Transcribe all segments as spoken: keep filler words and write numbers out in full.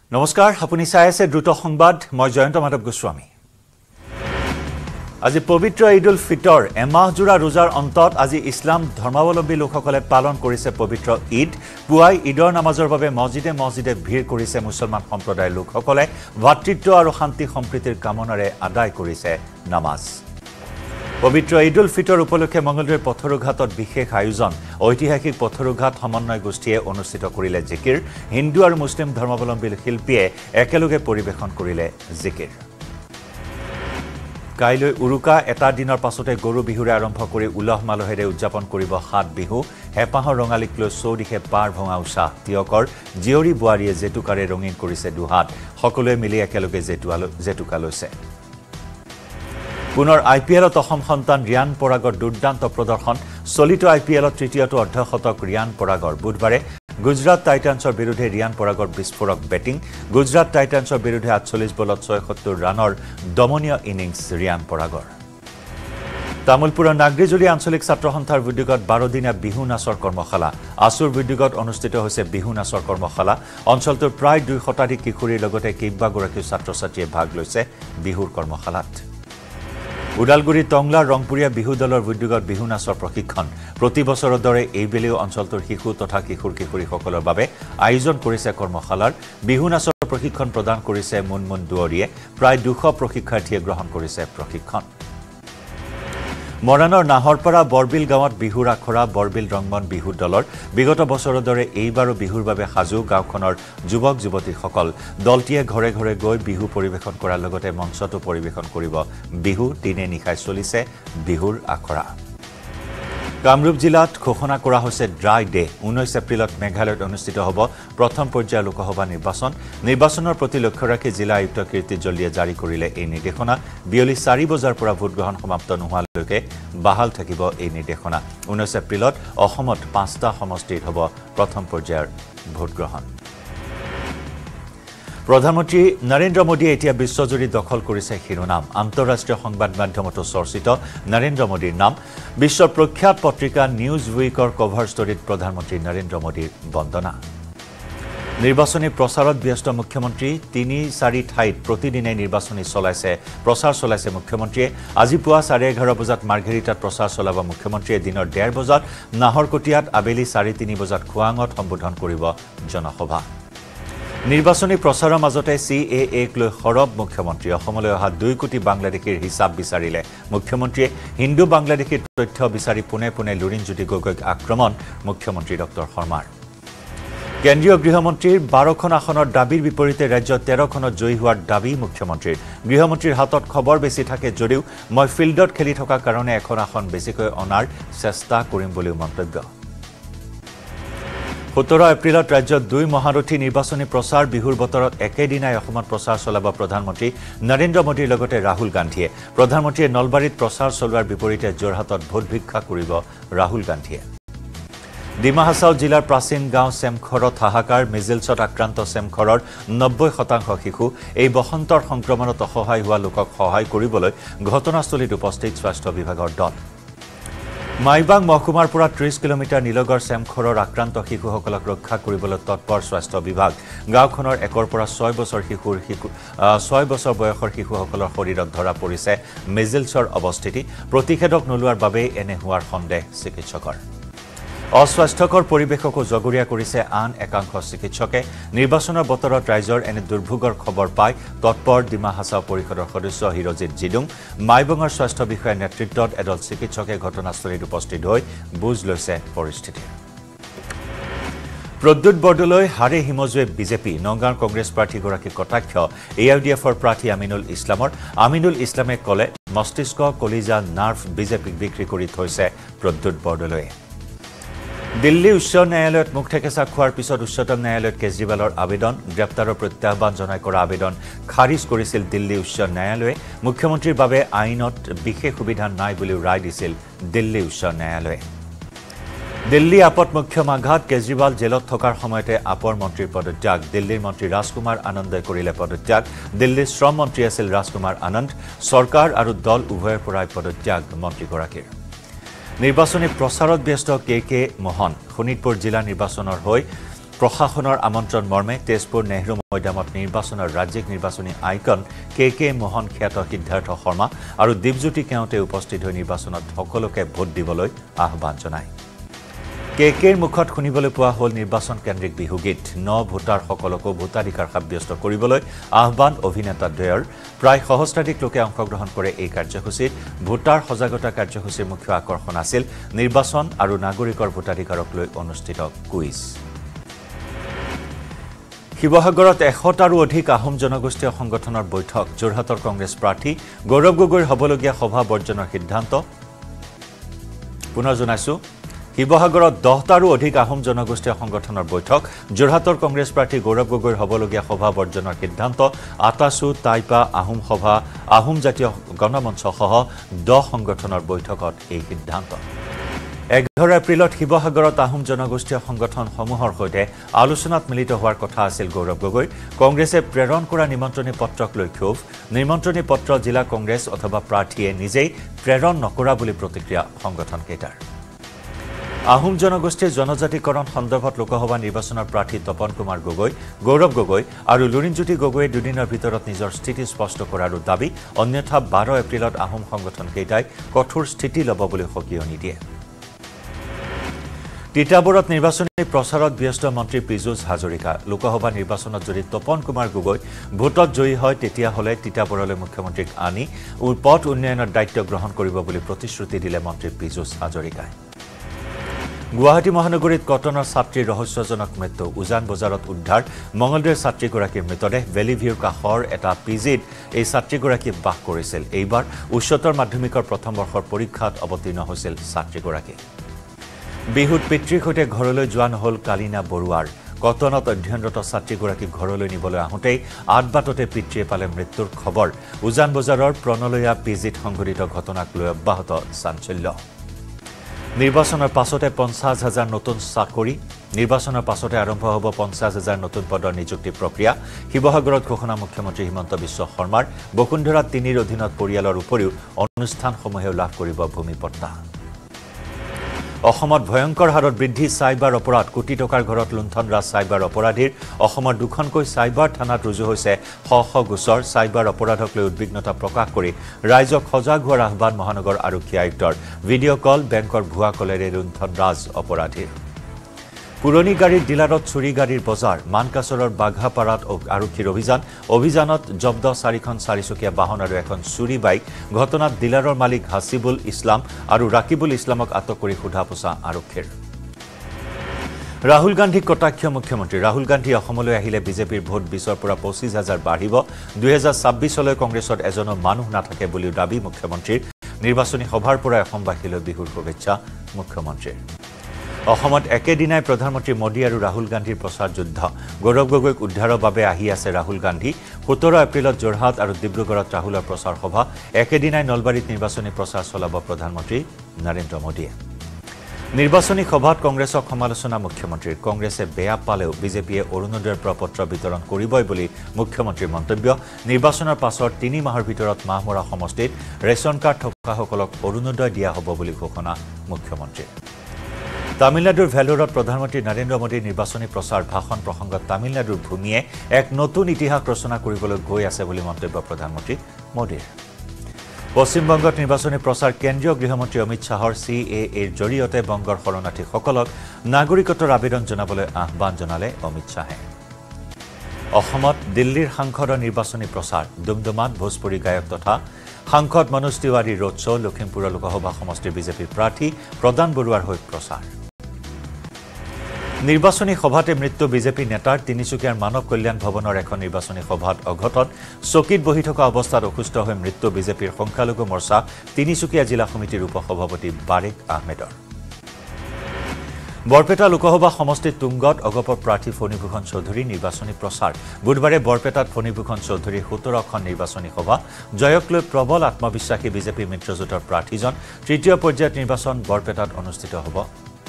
নমস্কাৰ আপুনি চাই আছে দ্ৰুত সংবাদ মই জয়ন্ত মাধৱ গোস্বামী আজি পবিত্ৰ ঈদুল ফিতৰ এমাহজোৰা ৰোজাৰ অন্তত আজি ইছলাম ধৰ্মাৱলম্বী লোকসকলে পালন কৰিছে পবিত্ৰ ঈদ পুৱাই ঈদৰ নামাজৰ বাবে মছজিদে মছজিদে ভিৰ কৰিছে মুছলমান সম্প্ৰদায়ৰ লোকসকলে ভাতৃত্ব আৰু শান্তি সম্প্ৰীতিৰ কামনাৰে আদায় কৰিছে নামাজ পবিত্ৰ ঈদুল ফিতৰ উপলক্ষে মঙলদৈৰ পথৰুঘাটত বিশেষ আয়োজন ঐতিহাসিক পথৰুঘাট সমন্বয় গোষ্ঠীয়ে অনুষ্ঠিত কৰিলে জিকিৰ হিন্দু আৰু মুছলিম ধৰ্মাৱলম্বী শিল্পীয়ে একেলগে পৰিবেশন কৰিলে জিকিৰ কাইলৈ উৰুকা এটা দিনৰ পাছতে গৰু বিহুৰে আৰম্ভ কৰি উলহ মালহেৰে উদযাপন কৰিব সাত বিহু হেপাহৰ ৰঙালীক লৈ চৌদিশে পাৰ ভঙা উৎসাহ তিয়কৰ জিয়ৰী বোৱাৰীয়ে জেতুকাৰে ৰঙীন কৰিছে দুহাত সকলোৱে মিলি একেলগে জেতুকা লৈছে পুনৰ আইপিএলত অসম সন্তান ৰিয়ান পৰাগৰ দুৰ্দান্ত প্ৰদৰ্শন চলিত আইপিএলত তৃতীয়টো অৰ্ধশতক ৰিয়ান পৰাগৰ বুধবাৰে গুজৰাট টাইটান্সৰ বিৰুদ্ধে ৰিয়ান পৰাগৰ বিস্ফোৰক বেটিং গুজৰাট টাইটান্সৰ বিৰুদ্ধে আঠচল্লিছ বলত ছয়সত্তৰ ৰানৰ দমনীয় ইনিংছ ৰিয়ান পৰাগৰ তামুলপুৰৰ নাগৰিজুলি আঞ্চলিক ছাত্ৰ সন্থাৰ উদ্যোগত বাৰদিনীয়া বিহু নাচৰ কৰ্মশালা আসুৰ উদ্যোগত অনুষ্ঠিত হৈছে বিহু নাচৰ কৰ্মশালা অঞ্চলটোৰ প্ৰায় দুই শতাধিক কিশোৰীৰ লগতে কেইবাগৰাকী ছাত্ৰ ছাত্ৰীয়ে ভাগ লৈছে বিহুৰ কৰ্মশালাত উদালগুৰি টংলা ৰংপুৰীয়া বিহু দলৰ উদ্যোগত বিহু নাচৰ প্ৰশিক্ষণ প্ৰতি বছৰৰ দৰে এইবেলিও অঞ্চলটোৰ শিশু তথা কিশোৰ কিশোৰীসকলৰ বাবে আয়োজন কৰিছে কৰ্মশালাৰ বিহু নাচৰ প্ৰশিক্ষণ প্ৰদান কৰিছে মুনমুন দুৱৰীয়ে প্ৰায় দুশ প্ৰশিক্ষাৰ্থীয়ে গ্ৰহণ কৰিছে প্ৰশিক্ষণ মৰাণৰ নাহৰপাৰা বৰবিল গাঁৱত বিহুৰ আখৰা বৰবিল ৰংমন বিহু দলৰ বিগত বছৰৰ দৰে এইবাৰো বিহুৰ বাবে সাজু গাঁওখনৰ যুৱক যুৱতীসকল দলটিয়ে ঘৰে ঘৰে গৈ বিহু পৰিৱেশন কৰাৰ লগতে মঞ্চতো পৰিৱেশন কৰিব বিহু দিনে নিশাই চলিছে বিহুৰ আখৰা কামৰূপ জিলাত ঘোষণা কৰা হৈছে ড্ৰাই ডে ঊনৈছ এপ্ৰিলত মেঘালয়ত অনুষ্ঠিত হ'ব প্ৰথম পৰ্যায়ৰ লোকসভা নিৰ্বাচন নিৰ্বাচনৰ প্ৰতি লক্ষ্য ৰাখি জিলা আয়ুক্ত কীৰ্তি জল্লিয়ে জাৰি কৰিলে এই নিৰ্দেশনা বিয়লি চাৰি বজাৰ পৰা ভোটগ্ৰহণ সমাপ্ত নোহোৱালৈকে বাহাল থাকিব এই নিৰ্দেশনা ঊনৈছ এপ্ৰিলত অসমত পাঁচটা সমষ্টিত হ'ব প্ৰথম পৰ্যায়ৰ ভোটগ্ৰহণ প্ৰধানমন্ত্ৰী নৰেন্দ্ৰ মোদীয়ে এতিয়া বিশ্বজুৰি দখল কৰিছে শিৰোনাম আন্তঃৰাষ্ট্ৰীয় সংবাদ মাধ্যমতো চৰ্চিত নৰেন্দ্ৰ মোদীৰ নাম বিশ্বৰ প্ৰখ্যাত পত্ৰিকা নিউজ উইকৰ কভাৰ ষ্টৰীত প্ৰধানমন্ত্ৰী নৰেন্দ্ৰ মোদীৰ বন্দনা নিৰ্বাচনী প্ৰচাৰত ব্যস্ত মুখ্যমন্ত্ৰী তিনি চাৰি ঠাইত প্ৰতিদিনে নিৰ্বাচনী চলাইছে প্ৰচাৰ চলাইছে মুখ্যমন্ত্ৰীয়ে আজি পুৱা চাৰে এঘাৰ বজাত মাৰ্ঘেৰিটাত প্ৰচাৰ চলাব মুখ্যমন্ত্ৰীয়ে দিনৰ ডেৰ বজাত নাহৰকটীয়াত আবেলি চাৰি তিনি বজাত খোৱাঙত সম্বোধন কৰিব জনসভা নিৰ্বাচনী প্ৰচাৰৰ মাজতে চি এ এক লৈ সৰব মুখ্যমন্ত্ৰী অসমলৈ অহা দুই কোটি বাংলাদেশীৰ হিচাপ বিচাৰিলে মুখ্যমন্ত্ৰীয়ে হিন্দু বাংলাদেশীৰ তথ্য বিচাৰি পুনে পুনে লুৰিণজ্যোতি গগৈক আক্ৰমণ মুখ্যমন্ত্ৰী ডক্টৰ শৰ্মাৰ কেন্দ্ৰীয় গৃহমন্ত্ৰীৰ বাৰখন আসনৰ দাবীৰ বিপৰীতে ৰাজ্যত তেৰখনত জয়ী হোৱাৰ দাবী মুখ্যমন্ত্ৰীৰ গৃহমন্ত্ৰীৰ হাতত খবৰ বেছি থাকে যদিও মই ফিল্ডত খেলি থকা কাৰণে এখন আসন বেছিকৈ অনাৰ চেষ্টা কৰিম বুলিও মন্তব্য সোতৰ এপ্ৰিলত ৰাজ্যত দুই মহাৰথী নিৰ্বাচনী প্ৰচাৰ বিহুৰ বতৰত একেদিনাই অসমত প্ৰচাৰ চলাব প্ৰধানমন্ত্ৰী নৰেন্দ্ৰ মোদীৰ লগতে ৰাহুল গান্ধীয়ে প্ৰধানমন্ত্ৰীয়ে নলবাৰীত প্ৰচাৰ চলোৱাৰ বিপৰীতে যোৰহাটত ভোট ভিক্ষা কৰিব ৰাহুল গান্ধীয়ে ডিমা হাছাও জিলাৰ প্ৰাচীন গাঁও চেমখৰত হাহাকাৰ মিজিলছত আক্ৰান্ত চেমখৰৰ নব্বৈ শতাংশ শিশু এই বসন্তৰ সংক্ৰমণত অসহায় হোৱা লোকক সহায় কৰিবলৈ ঘটনাস্থলীত উপস্থিত স্বাস্থ্য বিভাগৰ দল মাইবাং মহকুমাৰ পৰা ত্ৰিশ কিলোমিটাৰ নিলগৰ চেমখৰৰ আক্ৰান্ত শিশুসকলক ৰক্ষা কৰিবলৈ তৎপৰ স্বাস্থ্য বিভাগ গাঁওখনৰ একৰ পৰা ছয় বছৰ শিশুৰ শিশু ছয় বছৰ বয়সৰ শিশুসকলৰ শৰীৰত ধৰা পৰিছে মেজিলছৰ অৱস্থিতি প্ৰতিষেধক নোলোৱাৰ বাবে এনে হোৱাৰ সন্দেহ চিকিৎসকৰ অস্বাস্থ্যকৰ পৰিৱেশকো জগৰীয়া কৰিছে আন একাংশ চিকিৎসকে নিৰ্বাচনৰ বতৰত ৰাইজৰ এনে দুৰ্ভোগৰ খবৰ পাই তৎপৰ ডিমা হাছাও পৰিষদৰ সদস্য হিৰজিত জিডুং মাইবঙৰ স্বাস্থ্য বিষয়াৰ নেতৃত্বত এদল চিকিৎসকে ঘটনাস্থলীত উপস্থিত হৈ বুজ লৈছে পৰিস্থিতি প্ৰদ্যুৎ বৰদলৈ হাৰে হিমজুৱে বিজেপি নগাঁৱৰ কংগ্ৰেছ প্ৰাৰ্থীগৰাকী কটাক্ষ এ আই ডি এফৰ প্ৰাৰ্থী আমিনুল ইছলামৰ আমিনুল ইছলামে ক'লে মস্তিষ্ক কলিজা নাৰ্ভ বিজেপিক বিক্ৰী কৰি থৈছে প্ৰদ্যুৎ বৰদলৈয়ে দিল্লী উচ্চ ন্যায়ালয়ত মুখ ঠেকেচা খোৱাৰ পিছত উচ্চতম ন্যায়ালয়ত কেজৰিৱালৰ আবেদন গ্ৰেপ্তাৰৰ প্ৰত্যাহ্বান জনাই কৰা আবেদন খাৰিজ কৰিছিল দিল্লী উচ্চ ন্যায়ালয়ে মুখ্যমন্ত্ৰীৰ বাবে আইনত বিশেষ সুবিধা নাই বুলিও ৰায় দিছিল দিল্লী উচ্চ ন্যায়ালয়ে দিল্লী আপত মুখ্যম আঘাত কেজৰিৱাল জেলত থকাৰ সময়তে আপৰ মন্ত্ৰীৰ পদত্যাগ দিল্লীৰ মন্ত্ৰী ৰাজকুমাৰ আনন্দই কৰিলে পদত্যাগ দিল্লীৰ শ্ৰম মন্ত্ৰী আছিল ৰাজকুমাৰ আনন্দ চৰকাৰ আৰু দল উভয়ৰ পৰাই পদত্যাগ মন্ত্ৰীগৰাকীৰ নিৰ্বাচনী প্ৰচাৰত ব্যস্ত কে কে মোহন শোণিতপুৰ জিলা নিৰ্বাচনৰ হৈ প্ৰশাসনৰ আমন্ত্ৰণ মৰ্মে তেজপুৰ নেহৰু মৈদামত নিৰ্বাচনৰ ৰাজ্যিক নিৰ্বাচনী আইকন কে কে মোহন খ্যাত সিদ্ধাৰ্থ শৰ্মা আৰু দীপজ্যোতি কেওঁতে উপস্থিত হৈ নিৰ্বাচনত সকলোকে ভোট দিবলৈ আহ্বান জনায় কে কেৰ মুখত শুনিবলৈ পোৱা হ'ল নিৰ্বাচন কেন্দ্ৰিক বিহুগীত ন ভোটাৰ সকলকো ভোটাধিকাৰ সাব্যস্ত কৰিবলৈ আহ্বান অভিনেতা দ্বয়ৰ প্ৰায় সহস্ৰাধিক লোকে অংশগ্ৰহণ কৰে এই কাৰ্যসূচীত ভোটাৰ সজাগতা কাৰ্যসূচীৰ মুখ্য আকৰ্ষণ আছিল নিৰ্বাচন আৰু নাগৰিকৰ ভোটাধিকাৰক লৈ অনুষ্ঠিত কুইজ শিৱসাগৰত এশটাৰো অধিক আহোম জনগোষ্ঠীয় সংগঠনৰ বৈঠক যোৰহাটৰ কংগ্ৰেছ প্ৰাৰ্থী গৌৰৱ গগৈৰ হ'বলগীয়া সভা বৰ্জনৰ সিদ্ধান্ত পুনৰ জনাইছো শিৱসাগৰত দহটাৰো অধিক আহোম জনগোষ্ঠীয় সংগঠনৰ বৈঠক যোৰহাটৰ কংগ্ৰেছ প্ৰাৰ্থী গৌৰৱ গগৈৰ হ'বলগীয়া সভা বৰ্জনৰ সিদ্ধান্ত আটাচু টাইপা আহোম সভা আহোম জাতীয় গণমঞ্চ সহ দহ সংগঠনৰ বৈঠকত এই সিদ্ধান্ত এঘাৰ এপ্ৰিলত শিৱসাগৰত আহোম জনগোষ্ঠীয় সংগঠনসমূহৰ সৈতে আলোচনাত মিলিত হোৱাৰ কথা আছিল গৌৰৱ গগৈ কংগ্ৰেছে প্ৰেৰণ কৰা নিমন্ত্ৰণী পত্ৰক লৈ ক্ষোভ নিমন্ত্ৰণী পত্ৰ জিলা কংগ্ৰেছ অথবা প্ৰাৰ্থীয়ে নিজেই প্ৰেৰণ নকৰা বুলি প্ৰতিক্ৰিয়া সংগঠনকেইটাৰ আহোম জনগোষ্ঠীৰ জনজাতিকৰণ সন্দৰ্ভত লোকসভা নিৰ্বাচনৰ প্ৰাৰ্থী তপন কুমাৰ গগৈ গৌৰৱ গগৈ আৰু লুৰিণজ্যোতি গগৈয়ে দুদিনৰ ভিতৰত নিজৰ স্থিতি স্পষ্ট কৰাৰো দাবী অন্যথা বাৰ এপ্ৰিলত আহোম সংগঠনকেইটাই কঠোৰ স্থিতি ল'ব বুলি সকিয়নি দিয়ে তিতাবৰত নিৰ্বাচনী প্ৰচাৰত ব্যস্ত মন্ত্ৰী পীযুষ হাজৰিকা লোকসভা নিৰ্বাচনত যদি তপন কুমাৰ গগৈ ভোটত জয়ী হয় তেতিয়াহ'লে তিতাবৰলৈ মুখ্যমন্ত্ৰীক আনি পথ উন্নয়নৰ দায়িত্ব গ্ৰহণ কৰিব বুলি প্ৰতিশ্ৰুতি দিলে মন্ত্ৰী পীযুষ হাজৰিকাই গুৱাহাটী মহানগৰীত কটনৰ ছাত্ৰীৰ ৰহস্যজনক মৃত্যু উজান বজাৰত উদ্ধাৰ মঙলদৈৰ ছাত্ৰীগৰাকীৰ মৃতদেহ ভেলিভিউৰ কাষৰ এটা পিজিত এই ছাত্ৰীগৰাকী বাস কৰিছিল এইবাৰ উচ্চতৰ মাধ্যমিকৰ প্ৰথম বৰ্ষৰ পৰীক্ষাত অৱতীৰ্ণ হৈছিল ছাত্ৰীগৰাকী বিহুত পিতৃৰ সৈতে ঘৰলৈ যোৱা নহ'ল কালিনা বৰুৱাৰ কটনত অধ্যয়নৰত ছাত্ৰীগৰাকীক ঘৰলৈ নিবলৈ আহোঁতেই আঠবাটতে পিতৃয়ে পালে মৃত্যুৰ খবৰ উজান বজাৰৰ প্ৰণলয়া পিজিত সংঘটিত ঘটনাক লৈ অব্যাহত চাঞ্চল্য নিৰ্বাচনৰ পাছতে পঞ্চাছ হাজাৰ নতুন চাকৰি নিৰ্বাচনৰ পাছতে আৰম্ভ হ'ব পঞ্চাছ হাজাৰ নতুন পদৰ নিযুক্তি প্ৰক্ৰিয়া শিৱসাগৰত ঘোষণা মুখ্যমন্ত্ৰী হিমন্ত বিশ্ব শৰ্মাৰ বসুন্ধৰা তিনিৰ অধীনত পৰিয়ালৰ উপৰিও অনুষ্ঠানসমূহেও লাভ কৰিব ভূমিপট্টা অসমত ভয়ংকৰ হাৰত বৃদ্ধি চাইবাৰ অপৰাধ কোটি টকাৰ ঘৰত লুণ্ঠন ৰাজ চাইবাৰ অপৰাধীৰ অসমৰ দুখনকৈ চাইবাৰ থানাত ৰুজু হৈছে শ শ গোচৰ চাইবাৰ অপৰাধক লৈ উদ্বিগ্নতা প্ৰকাশ কৰি ৰাইজক সজাগ হোৱাৰ আহ্বান মহানগৰ আৰক্ষী আয়ুক্তৰ ভিডিঅ' কল বেংকৰ ভুৱা কলেৰে লুণ্ঠন ৰাজ অপৰাধীৰ পুৰণি গাড়ীৰ ডিলাৰত চুৰি গাড়ীৰ বজাৰ মানকাছৰৰ বাঘাপাৰাত আৰক্ষীৰ অভিযান অভিযানত জব্দ চাৰিখন চাৰিচকীয়া বাহন আৰু এখন চুৰি বাইক ঘটনাত ডিলাৰৰ মালিক হাছিবুল ইছলাম আৰু ৰাকিবুল ইছলামক আটক কৰি সোধা পোছা আৰক্ষীৰ ৰাহুল গান্ধীক কটাক্ষ মুখ্যমন্ত্ৰী ৰাহুল গান্ধী অসমলৈ আহিলে বিজেপিৰ ভোট বিছৰ পৰা পঁচিছ হাজাৰ বাঢ়িব দুই হাজাৰ ছাব্বিছলৈ কংগ্ৰেছত এজনো মানুহ নাথাকে বুলিও দাবী মুখ্যমন্ত্ৰীৰ নিৰ্বাচনী সভাৰ পৰা অসমবাসীলৈ বিহুৰ শুভেচ্ছা মুখ্যমন্ত্ৰীৰ অসমত একেদিনাই প্ৰধানমন্ত্ৰী মোদী আৰু ৰাহুল গান্ধীৰ প্ৰচাৰ যুদ্ধ গৌৰৱ গগৈক উদ্ধাৰৰ বাবে আহি আছে ৰাহুল গান্ধী সোতৰ এপ্ৰিলত যোৰহাট আৰু ডিব্ৰুগড়ত ৰাহুলৰ প্ৰচাৰ সভা একেদিনাই নলবাৰীত নিৰ্বাচনী প্ৰচাৰ চলাব প্ৰধানমন্ত্ৰী নৰেন্দ্ৰ মোদীয়ে নিৰ্বাচনী সভাত কংগ্ৰেছক সমালোচনা মুখ্যমন্ত্ৰীৰ কংগ্ৰেছে বেয়া পালেও বিজেপিয়ে অৰুণোদয়ৰ প্ৰপত্ৰ বিতৰণ কৰিবই বুলি মুখ্যমন্ত্ৰীৰ মন্তব্য নিৰ্বাচনৰ পাছৰ তিনি মাহৰ ভিতৰত মাহমৰা সমষ্টিত ৰেচন কাৰ্ড থকাসকলক অৰুণোদয় দিয়া হ'ব বুলি ঘোষণা মুখ্যমন্ত্ৰীৰ তামিলনাডুৰ ভেলোৰত প্ৰধানমন্ত্ৰী নৰেন্দ্ৰ মোদীৰ নিৰ্বাচনী প্ৰচাৰ ভাষণ প্ৰসংগত তামিলনাডুৰ ভূমিয়ে এক নতুন ইতিহাস ৰচনা কৰিবলৈ গৈ আছে বুলি মন্তব্য প্ৰধানমন্ত্ৰী মোদীৰ পশ্চিমবংগত নিৰ্বাচনী প্ৰচাৰ কেন্দ্ৰীয় গৃহমন্ত্ৰী অমিত শ্বাহৰ চি এ এৰ জৰিয়তে বংগৰ শৰণাৰ্থীসকলক নাগৰিকত্বৰ আবেদন জনাবলৈ আহ্বান জনালে অমিত শ্বাহে অসমত দিল্লীৰ সাংসদৰ নিৰ্বাচনী প্ৰচাৰ ডুমডুমাত ভোজপুৰী গায়ক তথা সাংসদ মনোজ তিৱাৰীৰ ৰোড শ্ব' লখিমপুৰৰ লোকসভা সমষ্টিৰ বিজেপিৰ প্ৰাৰ্থী প্ৰদান বৰুৱাৰ হৈ প্ৰচাৰ নিৰ্বাচনী সভাতে মৃত্যু বিজেপি নেতাৰ তিনিচুকীয়াৰ মানৱ কল্যাণ ভৱনৰ এখন নিৰ্বাচনী সভাত অঘটন চকীত বহি থকা অৱস্থাত অসুস্থ হৈ মৃত্যু বিজেপিৰ সংখ্যালঘু মৰ্চা তিনিচুকীয়া জিলা সমিতিৰ উপসভাপতি বাৰিক আহমেদৰ বৰপেটা লোকসভা সমষ্টিত তুংগত অগপৰ প্ৰাৰ্থী ফণীভূষণ চৌধুৰী নিৰ্বাচনী প্ৰচাৰ বুধবাৰে বৰপেটাত ফণীভূষণ চৌধুৰীৰ সোতৰখন নিৰ্বাচনী সভা জয়ক লৈ প্ৰবল আত্মবিশ্বাসী বিজেপি মিত্ৰজোঁটৰ প্ৰাৰ্থীজন তৃতীয় পৰ্যায়ত নিৰ্বাচন বৰপেটাত অনুষ্ঠিত হ'ব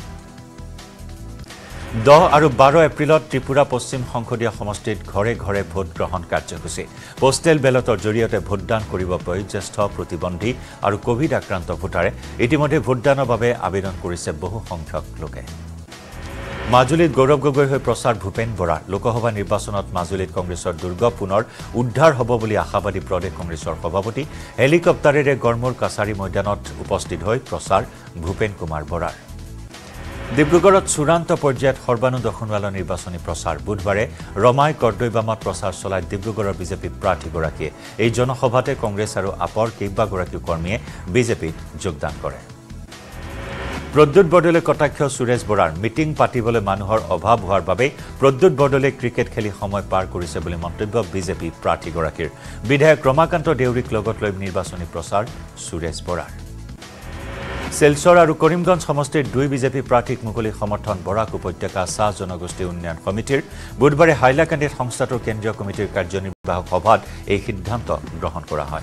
দহ আৰু বাৰ এপ্ৰিলত ত্ৰিপুৰা পশ্চিম সংসদীয় সমষ্টিত ঘৰে ঘৰে ভোট গ্ৰহণ কাৰ্যসূচী পোষ্টেল বেলটৰ জৰিয়তে ভোটদান কৰিব বয়োজ্যেষ্ঠ প্ৰতিবন্ধী আৰু কোভিড আক্ৰান্ত ভোটাৰে ইতিমধ্যে ভোটদানৰ বাবে আবেদন কৰিছে বহু সংখ্যক লোকে মাজুলীত গৌৰৱ গগৈৰ হৈ প্ৰচাৰ ভূপেন বৰাৰ লোকসভা নিৰ্বাচনত মাজুলীত কংগ্ৰেছৰ দুৰ্গ পুনৰ উদ্ধাৰ হ'ব বুলি আশাবাদী প্ৰদেশ কংগ্ৰেছৰ সভাপতি হেলিকপ্টাৰেৰে গড়মূৰ কাছাৰী ময়দানত উপস্থিত হৈ প্ৰচাৰ ভূপেন কুমাৰ বৰাৰ ডিব্ৰুগড়ত চূড়ান্ত পৰ্যায়ত সৰ্বানন্দ সোণোৱালৰ নিৰ্বাচনী প্ৰচাৰ বুধবাৰে ৰমাই কৰ্দৈবামত প্ৰচাৰ চলাই ডিব্ৰুগড়ৰ বিজেপি প্ৰাৰ্থীগৰাকীয়ে এই জনসভাতে কংগ্ৰেছ আৰু আপৰ কেইবাগৰাকীও কৰ্মীয়ে বিজেপিত যোগদান কৰে প্ৰদ্যুৎ বৰদলৈ কটাক্ষ সুৰেশ বৰাৰ মিটিং পাতিবলৈ মানুহৰ অভাৱ হোৱাৰ বাবে প্ৰদ্যুৎ বৰদলৈ ক্ৰিকেট খেলি সময় পাৰ কৰিছে বুলি মন্তব্য বিজেপি প্ৰাৰ্থীগৰাকীৰ বিধায়ক ৰমাকান্ত দেউৰীক লগত লৈ নিৰ্বাচনী প্ৰচাৰ সুৰেশ বৰাৰ সেলচৰ আৰু কৰিমগঞ্জ সমষ্টিৰ দুই বিজেপি প্ৰাৰ্থীক মুকলি সমৰ্থন বৰাক উপত্যকা চাহ জনগোষ্ঠী উন্নয়ন সমিতিৰ বুধবাৰে হাইলাকান্দিত সংস্থাটোৰ কেন্দ্ৰীয় কমিটিৰ কাৰ্যনিৰ্বাহক সভাত এই সিদ্ধান্ত গ্ৰহণ কৰা হয়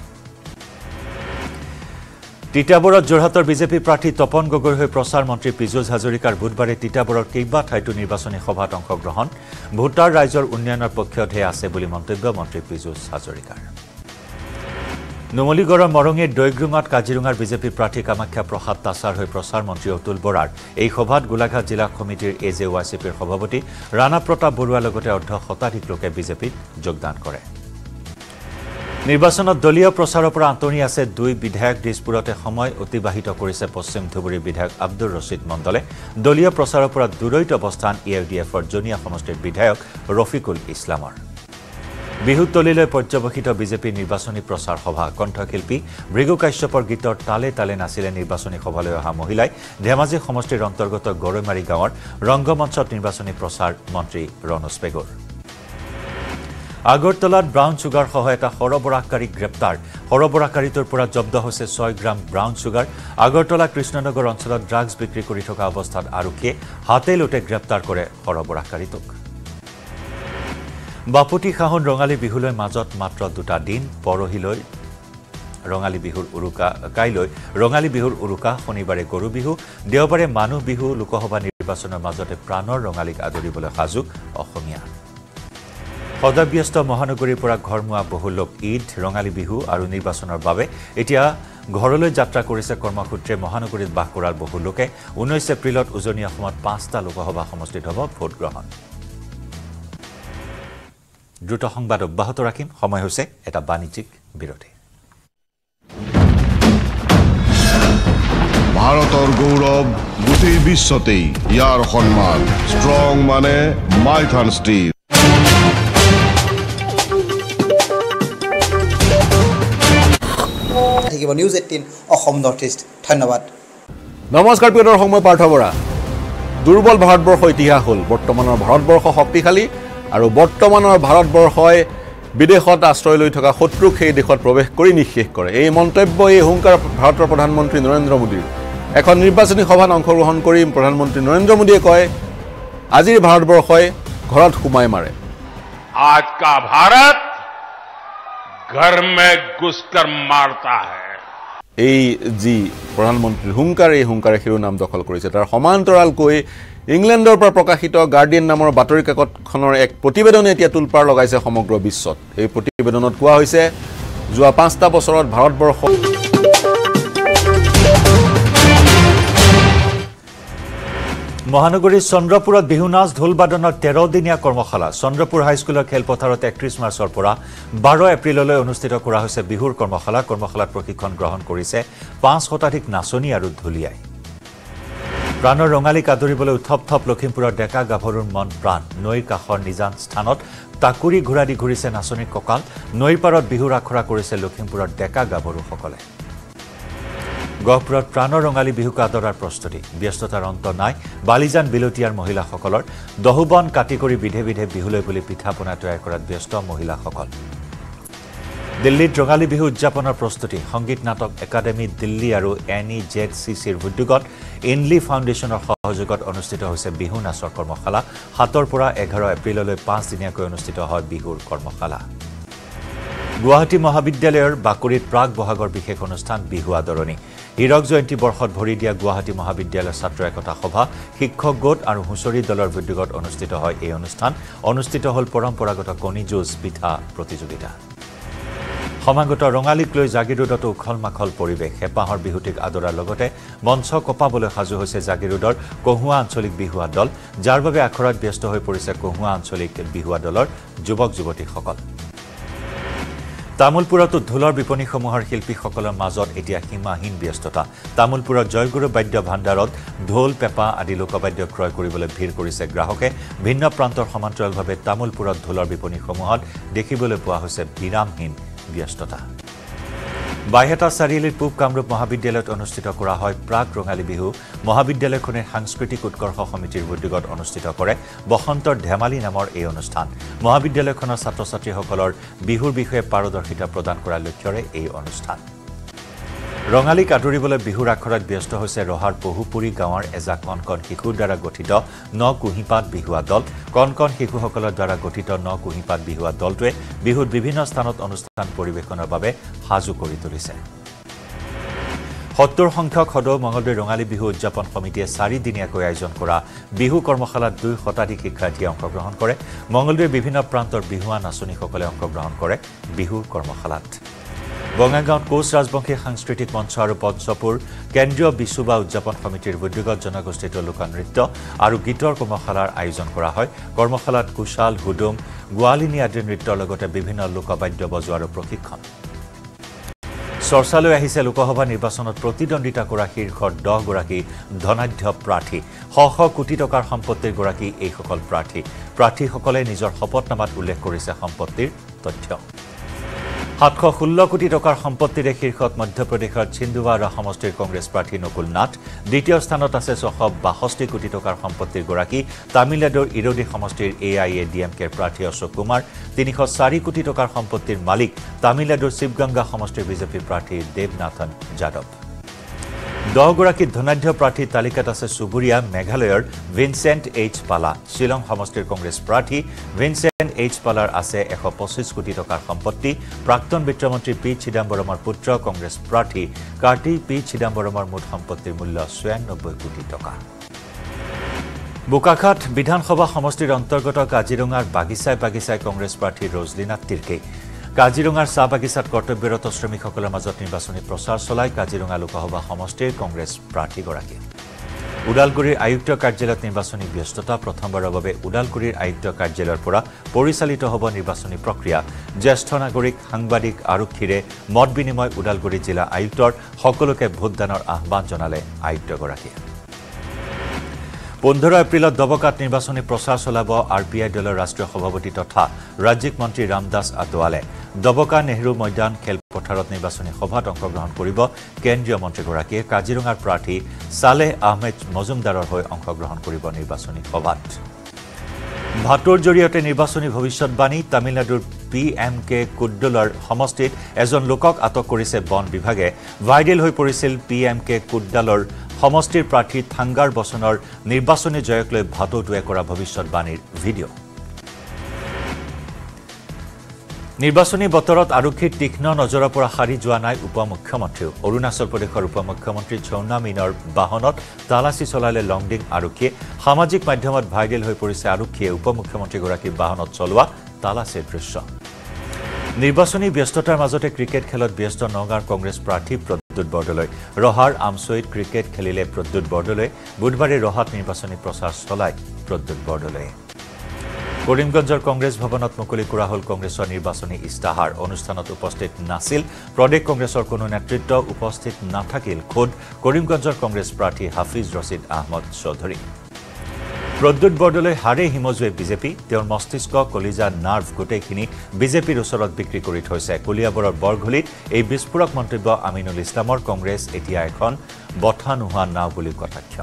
তিতাবৰত যোৰহাটৰ বিজেপি প্ৰাৰ্থী তপন গগৈৰ হৈ প্ৰচাৰ মন্ত্ৰী পীযুষ হাজৰিকাৰ বুধবাৰে তিতাবৰৰ কেইবা ঠাইতো নিৰ্বাচনী সভাত অংশগ্ৰহণ ভোটাৰ ৰাইজৰ উন্নয়নৰ পক্ষতহে আছে বুলি মন্তব্য মন্ত্ৰী পীযুষ হাজৰিকাৰ নুমলীগড়ৰ মৰঙীৰ দৈগ্ৰুঙত কাজিৰঙাৰ বিজেপি প্ৰাৰ্থী কামাখ্যা প্ৰসাদ তাছাৰ হৈ প্ৰচাৰ মন্ত্ৰী অতুল বৰাৰ এই সভাত গোলাঘাট জিলা সমিতিৰ এ জে ৱাই চি পিৰ সভাপতি ৰাণা প্ৰতাপ বৰুৱাৰ লগতে অৰ্ধ শতাধিক লোকে বিজেপিত যোগদান কৰে নিৰ্বাচনত দলীয় প্ৰচাৰৰ পৰা আঁতৰি আছে দুই বিধায়ক দিছপুৰতে সময় অতিবাহিত কৰিছে পশ্চিম ধুবুৰীৰ বিধায়ক আব্দুৰ ৰছিদ মণ্ডলে দলীয় প্ৰচাৰৰ পৰা দূৰৈত অৱস্থান ই এল ডি এফৰ জনীয়া সমষ্টিৰ বিধায়ক ৰফিকুল ইছলামৰ বিহুতলীলৈ পৰ্যবেক্ষিত বিজেপিৰ নিৰ্বাচনী প্ৰচাৰ সভা কণ্ঠশিল্পী ভৃগু কাশ্যপৰ গীতৰ তালে তালে নাছিলে নিৰ্বাচনী সভালৈ অহা মহিলাই ধেমাজি সমষ্টিৰ অন্তৰ্গত গৰৈমাৰী গাঁৱৰ ৰংগমঞ্চত নিৰ্বাচনী প্ৰচাৰ মন্ত্ৰী ৰণোজ পেগুৰ আগৰতলাত ব্ৰাউন চুগাৰ সহ এটা সৰবৰাহকাৰী গ্ৰেপ্তাৰ সৰবৰাহকাৰীটোৰ পৰা জব্দ হৈছে ছয় gram brown sugar Agartala Krishnanagar অঞ্চলত ড্ৰাগছ বিক্ৰী কৰি থকা অৱস্থাত আৰক্ষীয়ে হাতে লোটে গ্ৰেপ্তাৰ কৰে সৰবৰাহকাৰীটোক বাপুতি খাহন ৰঙালী বিহুলৈ মাজত মাত্ৰ দুটা দিন পৰহিলৈ ৰঙালী বিহুৰ উৰুকা কাইলৈ ৰঙালী বিহুৰ উৰুকা শনিবাৰে গৰু বিহু দেওবাৰে মানুহ বিহু লোকসভা নিৰ্বাচনৰ মাজতে প্ৰাণৰ ৰঙালীক আদৰিবলৈ সাজু অসমীয়া সদাব্যস্ত মহানগৰীৰ পৰা ঘৰমুৱা বহু লোক ঈদ ৰঙালী বিহু আৰু নিৰ্বাচনৰ বাবে এতিয়া ঘৰলৈ যাত্ৰা কৰিছে কৰ্মসূত্ৰে মহানগৰীত বাস কৰাৰ বহু লোকে ঊনৈশ এপ্ৰিলত উজনি অসমত পাঁচটা লোকসভা সমষ্টিত হ'ব ভোট গ্ৰহণ দ্ৰুত সংবাদ অব্যাহত ৰাখিম সময় হৈছে এটা বাণিজ্যিক বিৰতি ভাৰতৰ গৌৰৱ গোটেই বিশ্বতেই ইয়াৰ সন্মান ষ্ট্ৰং মানে মাইথান ষ্টীল থাকিব news eighteen Assam north east ধন্যবাদ নমস্কাৰ প্ৰিয় দৰ্শক মই পাৰ্থ বৰা দুৰ্বল ভাৰতবৰ্ষ ইতিহাস হ'ল বৰ্তমানৰ ভাৰতবৰ্ষ শক্তিশালী আৰু বৰ্তমানৰ ভাৰতবৰ্ষই বিদেশত আশ্ৰয় লৈ থকা শত্ৰুক সেই দেশত প্ৰৱেশ কৰি নিঃশেষ কৰে এই মন্তব্য এই হুংকাৰ ভাৰতৰ প্ৰধানমন্ত্ৰী নৰেন্দ্ৰ মোদীৰ এখন নিৰ্বাচনী সভাত অংশগ্ৰহণ কৰি প্ৰধানমন্ত্ৰী নৰেন্দ্ৰ মোদীয়ে কয় আজিৰ ভাৰতবৰ্ষই ঘৰত সোমাই মাৰে आज का भारत घर में घुसकर मारता है এই যি প্ৰধানমন্ত্ৰীৰ হুংকাৰ এই হুংকাৰে শিৰোনাম দখল কৰিছে তাৰ সমান্তৰালকৈ ইংলেণ্ডৰ পৰা প্ৰকাশিত গাৰ্ডিয়ান নামৰ বাতৰি কাকতখনৰ এক প্ৰতিবেদনে এতিয়া তুলপাৰ লগাইছে সমগ্ৰ বিশ্বত এই প্ৰতিবেদনত কোৱা হৈছে যোৱা পাঁচটা বছৰত ভাৰতবৰ্ষ মহানগৰীৰ চন্দ্ৰপুৰত বিহু নাচ ঢোলবাদনৰ তেৰ দিনীয়া কৰ্মশালা চন্দ্ৰপুৰ হাইস্কুলৰ খেলপথাৰত একত্ৰিশ মাৰ্চৰ পৰা বাৰ এপ্ৰিললৈ অনুষ্ঠিত কৰা হৈছে বিহুৰ কৰ্মশালা কৰ্মশালাত প্ৰশিক্ষণ গ্ৰহণ কৰিছে পাঁচ শতাধিক নাচনী আৰু ঢুলীয়াই প্ৰাণৰ ৰঙালীক আদৰিবলৈ উৎসৱ থপ লখিমপুৰৰ ডেকা গাভৰুৰ মন প্ৰাণ নৈৰ কাষৰ নিজান স্থানত তাকুৰি ঘূৰা দি ঘূৰিছে নাচনীৰ কঁকাল নৈৰ পাৰত বিহুৰ আখৰা কৰিছে লখিমপুৰৰ ডেকা গাভৰুসকলে গহপুৰত প্ৰাণৰ ৰঙালী বিহুক আদৰাৰ প্ৰস্তুতি ব্যস্ততাৰ অন্ত নাই বালিজান বিলতীয়াৰ মহিলাসকলৰ দহুবন কাটি কৰি বিধে বিধে বিহুলৈ বুলি পিঠা পনা তৈয়াৰ কৰাত ব্যস্ত মহিলাসকল দিল্লীত ৰঙালী বিহু উদযাপনৰ প্ৰস্তুতি সংগীত নাটক একাডেমী দিল্লী আৰু এন ই জেড চি চিৰ উদ্যোগত ইনলি ফাউণ্ডেশ্যনৰ সহযোগত অনুষ্ঠিত হৈছে বিহু নাচৰ কৰ্মশালা সাতৰ পৰা এঘাৰ এপ্ৰিললৈ পাঁচ দিনীয়াকৈ অনুষ্ঠিত হয় বিহুৰ কৰ্মশালা গুৱাহাটী মহাবিদ্যালয়ৰ বাকৰিত প্ৰাক বহাগৰ বিশেষ অনুষ্ঠান বিহু আদৰণি হীৰক জয়ন্তী বৰ্ষত ভৰি দিয়া গুৱাহাটী মহাবিদ্যালয়ৰ ছাত্ৰ একতা সভা শিক্ষক গোট আৰু হুঁচৰি দলৰ উদ্যোগত অনুষ্ঠিত হয় এই অনুষ্ঠান অনুষ্ঠিত হ'ল পৰম্পৰাগত কণী যুঁজ পিঠা প্ৰতিযোগিতা সমাগত ৰঙালীক লৈ জাগিৰোডতো উখল মাখল পৰিৱেশ হেপাহৰ বিহুটিক আদৰাৰ লগতে মঞ্চ কপাবলৈ সাজু হৈছে জাগিৰোডৰ কহুৱা আঞ্চলিক বিহুৱা দল যাৰ বাবে আখৰাত ব্যস্ত হৈ পৰিছে কহুৱা আঞ্চলিক বিহুৱা দলৰ যুৱক যুৱতীসকল তামুলপুৰতো ঢোলৰ বিপণীসমূহৰ শিল্পীসকলৰ মাজত এতিয়া সীমাহীন ব্যস্ততা তামুলপুৰৰ জয়গুৰু বাদ্য ভাণ্ডাৰত ঢোল পেপা আদি লোকবাদ্য ক্ৰয় কৰিবলৈ ভিৰ কৰিছে গ্ৰাহকে ভিন্ন প্ৰান্তৰ সমান্তৰালভাৱে তামুলপুৰত ঢোলৰ বিপণীসমূহত দেখিবলৈ পোৱা হৈছে বিৰামহীন ব্যস্ততা বাইহেটা চাৰিআলিৰ পূব কামৰূপ মহাবিদ্যালয়ত অনুষ্ঠিত কৰা হয় প্ৰাক ৰঙালী বিহু মহাবিদ্যালয়খনে সাংস্কৃতিক উৎকৰ্ষ সমিতিৰ উদ্যোগত অনুষ্ঠিত কৰে বসন্তৰ ধেমালি নামৰ এই অনুষ্ঠান মহাবিদ্যালয়খনৰ ছাত্ৰ ছাত্ৰীসকলৰ বিহুৰ বিষয়ে পাৰদৰ্শিতা প্ৰদান কৰাৰ লক্ষ্যৰে এই অনুষ্ঠান ৰঙালীক আদৰিবলৈ বিহুৰ আখৰাত ব্যস্ত হৈছে ৰহাৰ বহুপুৰী গাঁৱৰ এজা কণ কণ শিশুৰ দ্বাৰা গঠিত ন কুঁহিপাত বিহুৱা দল কণ কণ শিশুসকলৰ দ্বাৰা গঠিত ন কুঁহিপাত বিহুৱা দলটোৱে বিহুত বিভিন্ন স্থানত অনুষ্ঠান পৰিৱেশনৰ বাবে সাজু কৰি তুলিছে সত্তৰ সংখ্যক সদৌ মঙলদৈ ৰঙালী বিহু উদযাপন সমিতিয়ে চাৰিদিনীয়াকৈ আয়োজন কৰা বিহু কৰ্মশালাত দুই শতাধিক শিক্ষাৰ্থীয়ে অংশগ্ৰহণ কৰে মঙলদৈৰ বিভিন্ন প্ৰান্তৰ বিহুৱা নাচনীসকলে অংশগ্ৰহণ কৰে বিহু কৰ্মশালাত বঙাইগাঁৱত কোচ ৰাজবংশী সাংস্কৃতিক মঞ্চ আৰু পঞ্চপুৰ কেন্দ্ৰীয় বিশুবা উদযাপন সমিতিৰ উদ্যোগত জনগোষ্ঠীত লোকনৃত্য আৰু গীতৰ কৰ্মশালাৰ আয়োজন কৰা হয় কৰ্মশালাত কুশাল হুদুম গোৱালিনী আদি নৃত্যৰ লগতে বিভিন্ন লোকবাদ্য বজোৱাৰো প্ৰশিক্ষণ চৰ্চালৈ আহিছে লোকসভা নিৰ্বাচনত প্ৰতিদ্বন্দ্বিতা কৰা শীৰ্ষৰ দহ গৰাকী ধনাঢ্য প্ৰাৰ্থী শ শ কোটি টকাৰ সম্পত্তিৰ গৰাকী এইসকল প্ৰাৰ্থী প্ৰাৰ্থীসকলে নিজৰ শপতনামাত উল্লেখ কৰিছে সম্পত্তিৰ তথ্য সাতশ ষোল্ল কোটি টকাৰ সম্পত্তিৰে শীৰ্ষত মধ্যপ্ৰদেশৰ ছিন্দৱাৰা সমষ্টিৰ কংগ্ৰেছ প্ৰাৰ্থী নকুল নাথ দ্বিতীয় স্থানত আছে ছশ বাষষ্ঠি কোটি টকাৰ সম্পত্তিৰ গৰাকী তামিলনাডুৰ ইৰোডি সমষ্টিৰ A I A D M কেৰ প্ৰাৰ্থী অশোক কুমাৰ তিনিশ চাৰি কোটি টকাৰ সম্পত্তিৰ মালিক তামিলনাডুৰ শিৱগংগা সমষ্টিৰ বিজেপিৰ প্ৰাৰ্থী দেৱনাথন যাদৱ দহগৰাকী ধনাঢ্য প্ৰাৰ্থীৰ তালিকাত আছে চুবুৰীয়া মেঘালয়ৰ ভিনচেণ্ট এইচ পালা শ্বিলং সমষ্টিৰ কংগ্ৰেছ প্ৰাৰ্থী ভিনচেণ্ট এইচ পালাৰ আছে এশ পঁচিছ কোটি টকাৰ সম্পত্তি প্ৰাক্তন বিত্তমন্ত্ৰী পি চিদাম্বৰমৰ পুত্ৰ কংগ্ৰেছ প্ৰাৰ্থী কাৰ্তি পি চিদাম্বৰমৰ মুঠ সম্পত্তিৰ মূল্য ছয়ানব্বৈ কোটি টকা বোকাখাট বিধানসভা সমষ্টিৰ অন্তৰ্গত কাজিৰঙাৰ বাগিচাই বাগিচাই কংগ্ৰেছ প্ৰাৰ্থী ৰজলিনা তিৰ্কে কাজিৰঙাৰ চাহ বাগিচাত কৰ্তব্যৰত শ্ৰমিকসকলৰ মাজত নিৰ্বাচনী প্ৰচাৰ চলাই কাজিৰঙা লোকসভা সমষ্টিৰ কংগ্ৰেছ প্ৰাৰ্থীগৰাকী উদালগুৰিৰ আয়ুক্ত কাৰ্যালয়ত নিৰ্বাচনী ব্যস্ততা প্ৰথমবাৰৰ বাবে উদালগুৰিৰ আয়ুক্ত কাৰ্যালয়ৰ পৰা পৰিচালিত হ'ব নিৰ্বাচনী প্ৰক্ৰিয়া জ্যেষ্ঠ নাগৰিক সাংবাদিক আৰক্ষীৰে মত বিনিময় উদালগুৰি জিলা আয়ুক্তৰ সকলোকে ভোটদানৰ আহ্বান জনালে আয়ুক্তগৰাকীয়ে পোন্ধৰ এপ্ৰিলত দবকাত নিৰ্বাচনী প্ৰচাৰ চলাব আৰ পি আই দলৰ ৰাষ্ট্ৰীয় সভাপতি তথা ৰাজ্যিক মন্ত্ৰী ৰামদাস আটোৱালে দবকা নেহৰু ময়দান খেলপথাৰত নিৰ্বাচনী সভাত অংশগ্ৰহণ কৰিব কেন্দ্ৰীয় মন্ত্ৰীগৰাকীয়ে কাজিৰঙাৰ প্ৰাৰ্থী সালেহ আহমেদ মজুমদাৰৰ হৈ অংশগ্ৰহণ কৰিব নিৰ্বাচনী সভাত ভাটৰ জৰিয়তে নিৰ্বাচনী ভৱিষ্যৎবাণী তামিলনাডুৰ পি এম কে কুদ্দলৰ সমষ্টিত এজন লোকক আটক কৰিছে বন বিভাগে ভাইৰেল হৈ পৰিছিল পি এম কে কুদ্দালৰ সমষ্টিৰ প্ৰাৰ্থী থাংগাৰ বচনৰ নিৰ্বাচনী জয়ক লৈ ভাটৌটোৱে কৰা ভৱিষ্যৎবাণীৰ ভিডিঅ' নিৰ্বাচনী বতৰত আৰক্ষীৰ তীক্ষ্ণ নজৰৰ পৰা সাৰি যোৱা নাই উপ মুখ্যমন্ত্ৰীও অৰুণাচল প্ৰদেশৰ উপ মুখ্যমন্ত্ৰী চৌনা মিনৰ বাহনত তালাচী চলালে লংডিং আৰক্ষীয়ে সামাজিক মাধ্যমত ভাইৰেল হৈ পৰিছে আৰক্ষীয়ে উপ মুখ্যমন্ত্ৰীগৰাকীৰ বাহনত চলোৱা তালাচীৰ দৃশ্য নিৰ্বাচনী ব্যস্ততাৰ মাজতে ক্ৰিকেট খেলত ব্যস্ত নগাঁৱৰ কংগ্ৰেছ প্ৰাৰ্থী প্ৰদ্যুৎ বৰদলৈ ৰহাৰ আমচৈত ক্ৰিকেট খেলিলে প্ৰদ্যুৎ বৰদলৈ বুধবাৰে ৰহাত নিৰ্বাচনী প্ৰচাৰ চলায় প্ৰদ্যুৎ বৰদলৈয়ে কৰিমগঞ্জৰ কংগ্ৰেছ ভৱনত মুকলি কৰা হ'ল কংগ্ৰেছৰ নিৰ্বাচনী ইস্তাহাৰ অনুষ্ঠানত উপস্থিত নাছিল প্ৰদেশ কংগ্ৰেছৰ কোনো নেতৃত্ব উপস্থিত নাথাকিল খোদ কৰিমগঞ্জৰ কংগ্ৰেছ প্ৰাৰ্থী হাফিজ ৰছিদ আহমদ চৌধুৰী প্ৰদ্যুৎ বৰদলৈ হাৰে হিমজুৱে বিজেপি তেওঁৰ মস্তিষ্ক কলিজা নাৰ্ভ গোটেইখিনি বিজেপিৰ ওচৰত বিক্ৰী কৰি থৈছে কলিয়াবৰৰ বৰঘুলিত এই বিস্ফোৰক মন্তব্য আমিনুল ইছলামৰ কংগ্ৰেছ এতিয়া এখন বঠা নোহোৱা নাও বুলি কটাক্ষ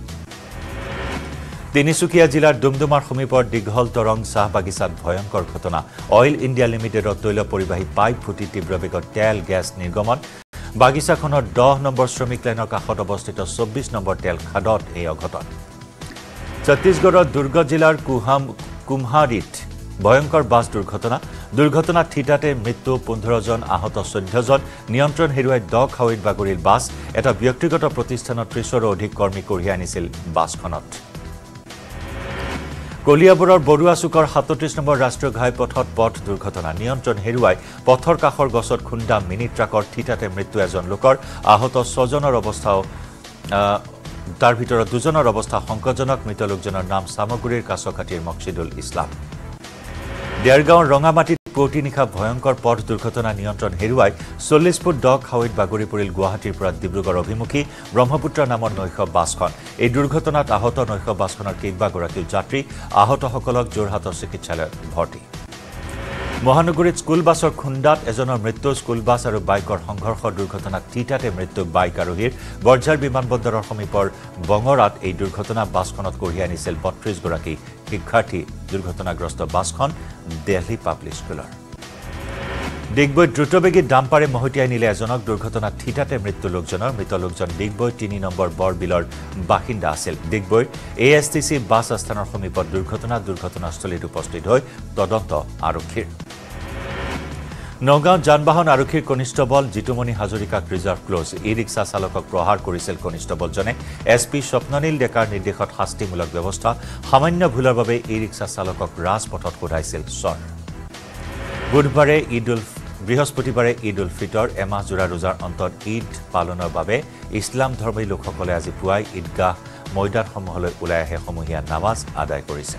তিনিচুকীয়া জিলাৰ ডুমডুমাৰ সমীপৰ দীঘল তৰং চাহ বাগিচাত ভয়ংকৰ ঘটনা অইল ইণ্ডিয়া লিমিটেডৰ তৈল পৰিবাহী পাইপ ফুটি তীব্ৰ বেগত তেল গেছ নিৰ্গমন বাগিচাখনৰ দহ নম্বৰ শ্ৰমিক লাইনৰ কাষত অৱস্থিত চৌব্বিছ নম্বৰ তেল খাদত এই অঘটন ছত্তীশগড়ৰ দুৰ্গ জিলাৰ কুহাম কুমহাৰীত ভয়ংকৰ বাছ দুৰ্ঘটনা দুৰ্ঘটনাত থিতাতে মৃত্যু পোন্ধৰ জন আহত চৈধ্য জন নিয়ন্ত্ৰণ হেৰুৱাই দ খাৱৈত বাগৰিল বাছ এটা ব্যক্তিগত প্ৰতিষ্ঠানত ত্ৰিছৰো অধিক কৰ্মী কঢ়িয়াই আনিছিল বাছখনত কলিয়াবৰৰ বৰুৱা চুকৰ সাতত্ৰিশ নম্বৰ ৰাষ্ট্ৰীয় ঘাইপথত পথ দুৰ্ঘটনা নিয়ন্ত্ৰণ হেৰুৱাই পথৰ কাষৰ গছত খুন্দা মিনি ট্ৰাকৰ থিতাতে মৃত্যু এজন লোকৰ আহত ছজনৰ অৱস্থাও তাৰ ভিতৰত দুজনৰ অৱস্থা সংকটজনক মৃত লোকজনৰ নাম সামগুৰিৰ কাছখাটিৰ মকছিদুল ইছলাম দেৰগাঁৱৰ ৰঙামাটিত পুৱতি নিশা ভয়ংকৰ পথ দুৰ্ঘটনা নিয়ন্ত্ৰণ হেৰুৱাই চল্লিশ ফুট দ খাৱৈত বাগৰি পৰিল গুৱাহাটীৰ পৰা ডিব্ৰুগড় অভিমুখী ব্ৰহ্মপুত্ৰ নামৰ নৈশ বাছখন এই দুৰ্ঘটনাত আহত নৈশ বাছখনৰ কেইবাগৰাকী যাত্ৰী আহতসকলক যোৰহাটৰ চিকিৎসালয়ত ভৰ্তি মহানগৰীত স্কুল বাছৰ খুন্দাত এজনৰ মৃত্যু স্কুল বাছ আৰু বাইকৰ সংঘৰ্ষ দুৰ্ঘটনাত থিতাতে মৃত্যু বাইক আৰোহীৰ বৰঝাৰ বিমানবন্দৰৰ সমীপৰ বঙৰাত এই দুৰ্ঘটনা বাছখনত কঢ়িয়াই আনিছিল বত্ৰিশ গৰাকী শিক্ষাৰ্থী দুৰ্ঘটনাগ্ৰস্ত বাছখন দিল্লী পাব্লিক স্কুলৰ ডিগবৈ দ্ৰুতবেগী ডাম্পাৰে মহতিয়াই নিলে এজনক দুৰ্ঘটনাত থিতাতে মৃত্যু লোকজনৰ মৃত লোকজন ডিগবৈ তিনি নম্বৰ বৰবিলৰ বাসিন্দা আছিল ডিগবৈৰ A S T C bus আস্থানৰ সমীপত দুৰ্ঘটনা দুৰ্ঘটনাস্থলীত উপস্থিত হৈ তদন্ত আৰক্ষীৰ নগাঁও যান-বাহন আৰক্ষীৰ কনিষ্টবল জিতুমণি হাজৰিকাক ৰিজাৰ্ভ ক্লজ ই ৰিক্সা চালকক প্ৰহাৰ কৰিছিল কনিষ্টবলজনে এছ পি স্বপ্ননীল ডেকাৰ নিৰ্দেশত শাস্তিমূলক ব্যৱস্থা সামান্য ভুলৰ বাবে ই ৰিক্সা চালকক ৰাজপথত সোধাইছিল চৰ বুধবাৰে ঈদ উল বৃহস্পতিবাৰে ঈদ উল ফিতৰ এমাহ জোৰা ৰোজাৰ অন্তত ঈদ পালনৰ বাবে ইছলাম ধৰ্মী লোকসকলে আজি পুৱাই ঈদগাহ ময়দানসমূহলৈ ওলাই আহে সমূহীয়া নামাজ আদায় কৰিছে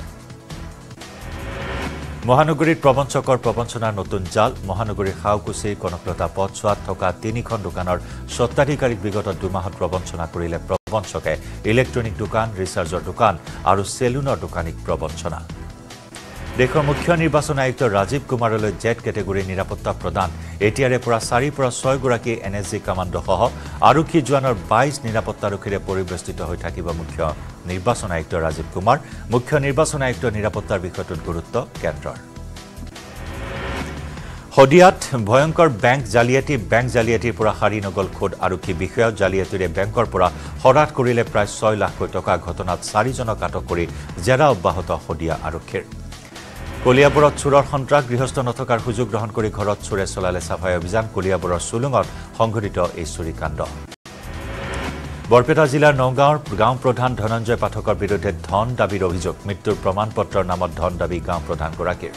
মহানগৰীৰ প্ৰবঞ্চকৰ প্ৰবঞ্চনাৰ নতুন জাল মহানগৰীৰ খাওকুচিৰ কনকলতা পথছোৱাত থকা তিনিখন দোকানৰ স্বত্বাধিকাৰীক বিগত দুমাহত প্ৰবঞ্চনা কৰিলে প্ৰবঞ্চকে ইলেক্ট্ৰনিক দোকান ৰিচাৰ্জৰ দোকান আৰু চেলুনৰ দোকানীক প্ৰবঞ্চনা দেশৰ মুখ্য নিৰ্বাচন আয়ুক্ত ৰাজীৱ কুমাৰলৈ জেড কেটেগৰীৰ নিৰাপত্তা প্ৰদান এতিয়াৰে পৰা চাৰিৰ পৰা ছয় গৰাকী এন এছ জি কামাণ্ডোসহ আৰক্ষী জোৱানৰ বাইশ নিৰাপত্তাৰক্ষীৰে পৰিবেষ্টিত হৈ থাকিব মুখ্য নিৰ্বাচন আয়ুক্ত ৰাজীৱ কুমাৰ মুখ্য নিৰ্বাচন আয়ুক্ত নিৰাপত্তাৰ বিষয়টোত গুৰুত্ব কেন্দ্ৰৰ হদিয়াত ভয়ংকৰ বেংক জালিয়াতি বেংক জালিয়াতিৰ পৰা সাৰি নগল খোদ আৰক্ষী বিষয়া জালিয়াতিৰে বেংকৰ পৰা হৰাট কৰিলে প্ৰায় ছয় লাখকৈ টকা ঘটনাত চাৰিজনক আটক কৰি জেৰা অব্যাহত হদিয়া আৰক্ষীৰ কলিয়াবৰত চোৰৰ সন্ত্ৰাস গৃহস্থ নথকাৰ সুযোগ গ্ৰহণ কৰি ঘৰত চোৰে চলালে চাফাই অভিযান কলিয়াবৰৰ চুলুঙত সংঘটিত এই চুৰিকাণ্ড বৰপেটা জিলাৰ নগাঁৱৰ গাঁও প্ৰধান ধনঞ্জয় পাঠকৰ বিৰুদ্ধে ধন দাবীৰ অভিযোগ মৃত্যুৰ প্ৰমাণপত্ৰৰ নামত ধন দাবী গাঁও প্ৰধানগৰাকীৰ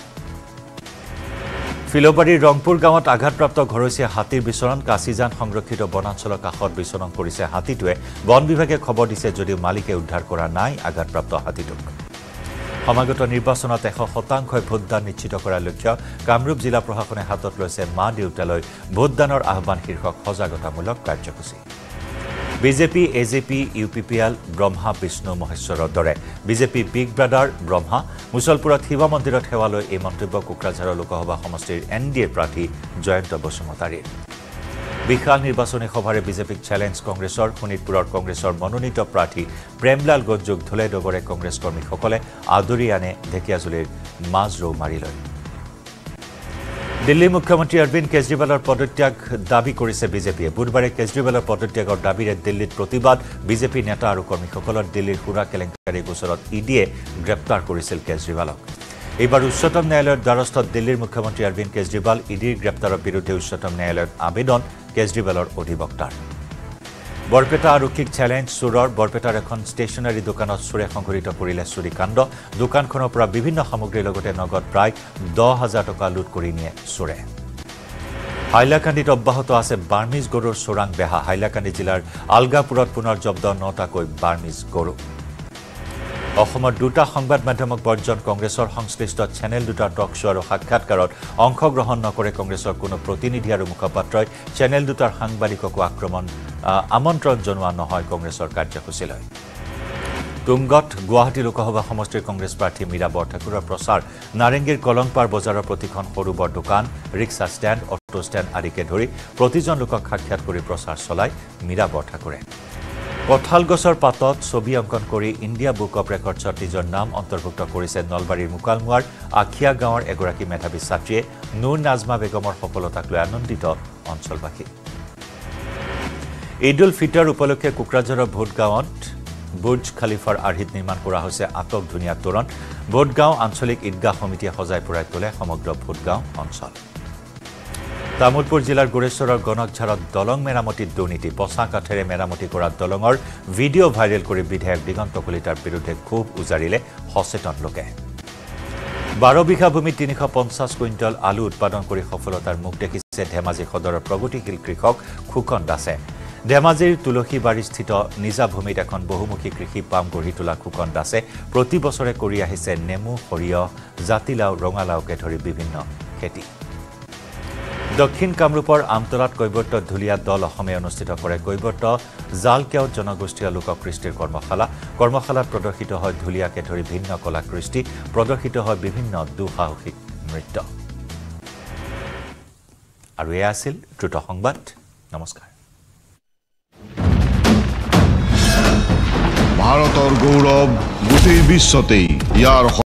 ফিলবাৰীৰ ৰংপুৰ গাঁৱত আঘাতপ্ৰাপ্ত ঘৰচীয়া হাতীৰ বিচৰণ কাছিজান সংৰক্ষিত বনাঞ্চলৰ কাষত বিচৰণ কৰিছে হাতীটোৱে বন বিভাগে খবৰ দিছে যদিও মালিকে উদ্ধাৰ কৰা নাই আঘাতপ্ৰাপ্ত হাতীটোক সমাগত নিৰ্বাচনত এশ শতাংশই ভোটদান নিশ্চিত কৰাৰ লক্ষ্য কামৰূপ জিলা প্ৰশাসনে হাতত লৈছে মা দেউতালৈ ভোটদানৰ আহ্বান শীৰ্ষক সজাগতামূলক কাৰ্যসূচী বিজেপি এজেপি ইউ পি পি এল ব্ৰহ্মা বিষ্ণু মহেশ্বৰৰ দৰে বিজেপি বিগ ব্ৰাদাৰ ব্ৰহ্মা মুছলপুৰত শিৱ মন্দিৰত সেৱা লৈ এই মন্তব্য কোকৰাঝাৰৰ লোকসভা সমষ্টিৰ এন ডি এৰ প্ৰাৰ্থী জয়ন্ত বসুমতাৰীৰ বিশাল নিৰ্বাচনী সভাৰে বিজেপিক চেলেঞ্জ কংগ্ৰেছৰ শোণিতপুৰৰ কংগ্ৰেছৰ মনোনীত প্ৰাৰ্থী প্ৰেমলাল গঞ্জুক ধুলে ডগৰে কংগ্ৰেছ কৰ্মীসকলে আদৰি আনে ঢেকিয়াজুলিৰ মাজ ৰৌ মাৰি লয় দিল্লী মুখ্যমন্ত্ৰী অৰবিন্দ কেজৰিৱালৰ পদত্যাগ দাবী কৰিছে বিজেপিয়ে বুধবাৰে কেজৰিৱালৰ পদত্যাগৰ দাবীৰে দিল্লীত প্ৰতিবাদ বিজেপি নেতা আৰু কৰ্মীসকলৰ দিল্লীৰ সুৰা কেলেংকাৰী গোচৰত ইডিয়ে গ্ৰেপ্তাৰ কৰিছিল কেজৰিৱালক এইবাৰ উচ্চতম ন্যায়ালয়ৰ দ্বাৰস্থত দিল্লীৰ মুখ্যমন্ত্ৰী অৰবিন্দ কেজৰিৱাল ইডিৰ গ্ৰেপ্তাৰৰ বিৰুদ্ধে উচ্চতম ন্যায়ালয়ত আবেদন কেজৰিৱালৰ অধিবক্তাৰ বৰপেটা আৰক্ষীক চেলেঞ্জ চোৰৰ বৰপেটাৰ এখন ষ্টেচনাৰী দোকানত চোৰে সংঘটিত কৰিলে চুৰিকাণ্ড দোকানখনৰ পৰা বিভিন্ন সামগ্ৰীৰ লগতে নগদ প্ৰায় দহ হাজাৰ টকা লুট কৰি নিয়ে চোৰে হাইলাকান্দিত অব্যাহত আছে বাৰ্মিজ গৰুৰ চোৰাং বেহা হাইলাকান্দি জিলাৰ আলগাপুৰত পুনৰ জব্দ নটাকৈ বাৰ্মিজ গৰু অসমৰ দুটা সংবাদ মাধ্যমক বৰ্জন কংগ্ৰেছৰ সংশ্লিষ্ট চেনেল দুটাৰ টক শ্ব' আৰু সাক্ষাৎকাৰত অংশগ্ৰহণ নকৰে কংগ্ৰেছৰ কোনো প্ৰতিনিধি আৰু মুখপাত্ৰই চেনেল দুটাৰ সাংবাদিককো আক্ৰমণ আমন্ত্ৰণ জনোৱা নহয় কংগ্ৰেছৰ কাৰ্যসূচীলৈ তুংগত গুৱাহাটী লোকসভা সমষ্টিৰ কংগ্ৰেছ প্ৰাৰ্থী মীৰা বৰঠাকুৰৰ প্ৰচাৰ নাৰেংগীৰ কলংপাৰ বজাৰৰ প্ৰতিখন সৰু বৰ দোকান ৰিক্সা ষ্টেণ্ড অটো ষ্টেণ্ড আদিকে ধৰি প্ৰতিজন লোকক সাক্ষাৎ কৰি প্ৰচাৰ চলায় মীৰা বৰঠাকুৰে কঁঠাল গছৰ পাতত ছবি অংকন কৰি ইণ্ডিয়া বুক অৱ ৰেকৰ্ডছত নিজৰ নাম অন্তৰ্ভুক্ত কৰিছে নলবাৰীৰ মুকালমুৱাৰ আখিয়া গাঁৱৰ এগৰাকী মেধাৱী ছাত্ৰীয়ে নুৰ নাজমা বেগমৰ সফলতাক লৈ আনন্দিত অঞ্চলবাসী ঈদ উল ফিতৰ উপলক্ষে কোকৰাঝাৰৰ ভোটগাঁৱত বুৰ্জ খালিফাৰ আৰ্হিত নিৰ্মাণ কৰা হৈছে আটক ধুনীয়া তোৰণ ভোটগাঁও আঞ্চলিক ঈদগাহ সমিতিয়ে সজাই পৰাই তোলে সমগ্ৰ ভোটগাঁও অঞ্চল তামুলপুৰ জিলাৰ গোৰেশ্বৰৰ গণকঝাৰত দলং মেৰামতিত দুৰ্নীতি পচা কাঠেৰে মেৰামতি কৰা দলঙৰ ভিডিঅ' ভাইৰেল কৰি বিধায়ক দিগন্ত কলিতাৰ বিৰুদ্ধে ক্ষোভ উজাৰিলে সচেতন লোকে বাৰ বিঘা ভূমিত তিনিশ পঞ্চাছ কুইণ্টল আলু উৎপাদন কৰি সফলতাৰ মুখ দেখিছে ধেমাজি সদৰৰ প্ৰগতিশীল কৃষক খুকন দাসে ধেমাজিৰ তুলসীবাৰীস্থিত নিজা ভূমিত এখন বহুমুখী কৃষি পাম গঢ়ি তোলা খুকন দাসে প্ৰতি বছৰে কৰি আহিছে নেমু সৰিয়হ জাতিলাও ৰঙালাওকে ধৰি বিভিন্ন খেতি দক্ষিণ কামৰূপৰ আমতলাত কৈবৰ্ত ধুলিয়া দল অসমে অনুষ্ঠিত কৰে কৈবৰ্ত জালকেও জনগোষ্ঠীয় লোককৃষ্টিৰ কৰ্মশালা কৰ্মশালাত প্ৰদৰ্শিত হয় ধুলিয়াকে ধৰি ভিন্ন কলাকৃষ্টি প্ৰদৰ্শিত হয় বিভিন্ন দুঃসাহসিক নৃত্য আৰু এয়া আছিল দ্ৰুত সংবাদ নমস্কাৰ ভাৰতৰ গৌৰৱ গোটেই বিশ্বতেই ইয়াৰ